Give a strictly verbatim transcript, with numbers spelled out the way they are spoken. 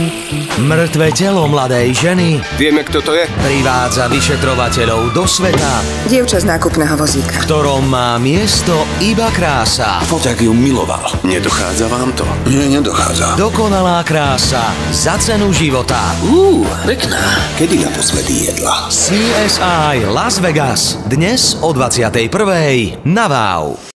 Mŕtve telo mladej ženy Vieme, kto to je? privádza vyšetrovateľov do sveta, Dievča z nákupného vozíka. v ktorom má miesto iba krása. Foťák ju miloval. Nedochádza vám to? Nie, nedochádza. Dokonalá krása za cenu života. Uú, pekná. Kedy naposledy jedla? C S I Las Vegas. Dnes o dvadsiatej prvej na Wow.